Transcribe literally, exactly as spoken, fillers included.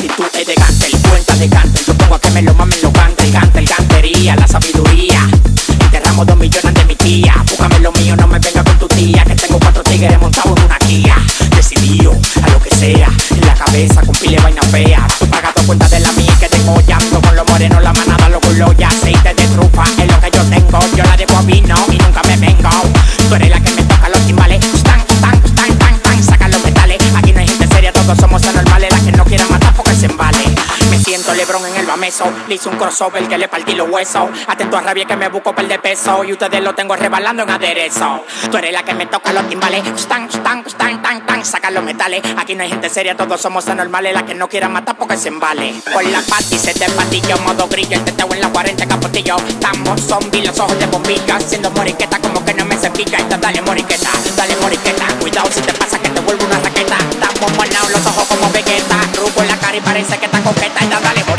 actitud es de Gantel, cuenta de Gantel. Yo pongo a que me lo mamen los Gantel, Gantel, gantería, la sabiduría. Enterramos dos millones de mi tía. Búscame lo mío, no me venga con tu tía, que tengo cuatro tigres montados en una guía. Decidido a lo que sea, en la cabeza con pile vaina fea. Tú pagas tu cuenta de la mía que tengo ya. Con los morenos, la manada, los culos y aceite de trufa es lo que yo tengo. Yo la dejo a vino y nunca me vengo. Tú eres la que me toca los timbales. Tan, tan, tan, tan, tan, sacan los metales. Aquí no hay gente seria, todos somos anormales. La que no quiera matar porque se embale. Me siento Lebron en el bameso. Le hice un crossover que le partí los huesos. Atento a rabia que me busco per de peso. Y ustedes lo tengo rebalando en aderezo. Tú eres la que me toca los timbales. Tan, tan, tan, tan, tan, sacan los metales. Aquí no hay gente seria, todos somos anormales. La que no quiera matar porque se embale. Por la pati se te patillo, modo brillo. El teteo en la cuarenta capotillo. Estamos zombies, los ojos de bombilla. Haciendo moriqueta como que no me cepilla. Esta dale moriqueta, dale moriqueta. Cuidado si te pasa que te vuelvo una raqueta. Estamos monados, los ojos como Vegeta. Rubo en la cara y parece que está coqueta. Esta dale moriqueta.